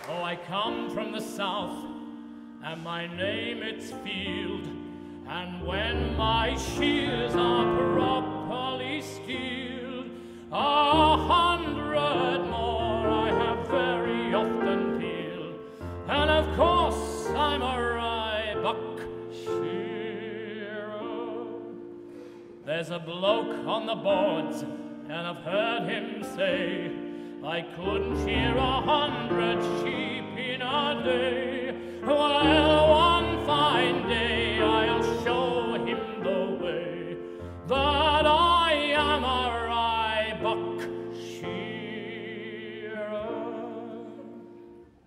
Oh, I come from the south, and my name it's Field. And when my shears are properly steeled, 100 more I have very often peeled. And of course I'm a ryebuck shearer. There's a bloke on the boards, and I've heard him say, I couldn't shear 100 sheep in a day. Well, one fine